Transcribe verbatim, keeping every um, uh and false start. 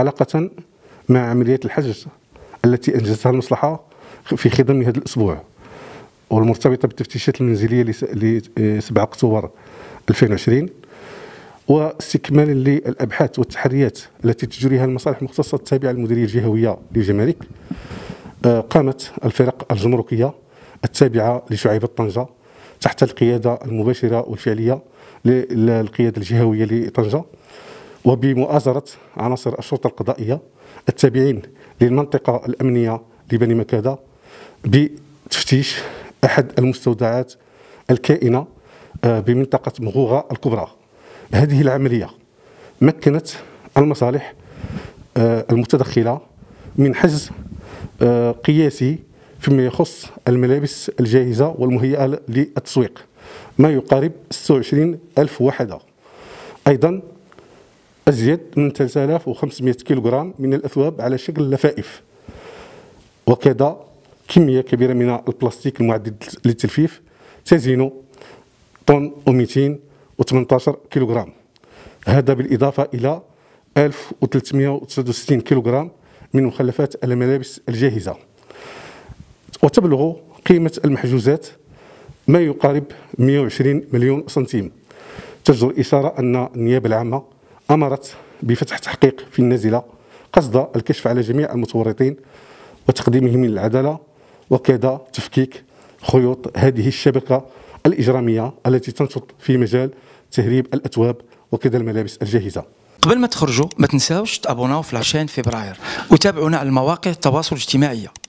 علاقة مع عمليات الحجز التي أنجزتها المصلحة في خضم هذا الأسبوع، والمرتبطة بالتفتيشات المنزلية ل سبعة أكتوبر ألفين وعشرين، واستكمالا للأبحاث والتحريات التي تجريها المصالح المختصة التابعة للمديرية الجهوية للجمارك. قامت الفرق الجمركية التابعة لشعيبة طنجة تحت القيادة المباشرة والفعلية للقيادة الجهوية لطنجة، وبمؤازرة عناصر الشرطة القضائية التابعين للمنطقة الأمنية لبني مكادة بتفتيش أحد المستودعات الكائنة بمنطقة مغوغة الكبرى. هذه العملية مكنت المصالح المتدخلة من حجز قياسي فيما يخص الملابس الجاهزة والمهيئة للتسويق ما يقارب ستة وعشرين ألف وحدة، أيضا أزيد من ثلاثة آلاف وخمسمائة كيلوغرام من الأثواب على شكل لفائف، وكذا كمية كبيرة من البلاستيك المعد للتلفيف تزن طن ومئتين وثمانية عشر كيلوغرام، هذا بالإضافة إلى ألف وثلاثمائة وتسعة وستين كيلوغرام من مخلفات الملابس الجاهزة. وتبلغ قيمة المحجوزات ما يقارب مئة وعشرين مليون سنتيم. تجدر الإشارة أن النيابة العامة أمرت بفتح تحقيق في النازلة قصد الكشف على جميع المتورطين وتقديمهم للعدالة، وكذا تفكيك خيوط هذه الشبكة الإجرامية التي تنشط في مجال تهريب الأثواب وكذا الملابس الجاهزة. قبل ما تخرجوا ما تنساوش تابوناو في العشرين فبراير وتابعونا على مواقع التواصل الاجتماعي.